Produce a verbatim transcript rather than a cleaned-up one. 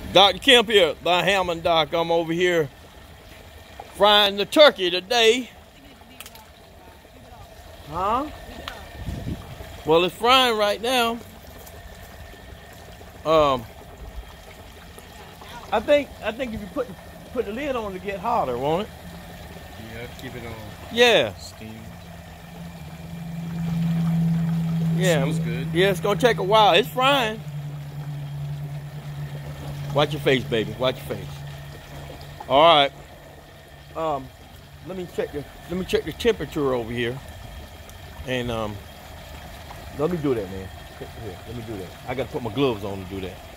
Doctor Kemp here, the Hammond Doc. I'm over here frying the turkey today. Huh? Well, it's frying right now. Um, I think I think if you put put the lid on, it get hotter, won't it? Yeah, keep it on. Yeah. Steam. Yeah. Smells good. Yeah, it's gonna take a while. It's frying. Watch your face, baby. Watch your face. All right. Um, let me check the let me check the temperature over here. And um, let me do that, man. Here, let me do that. I gotta put my gloves on to do that.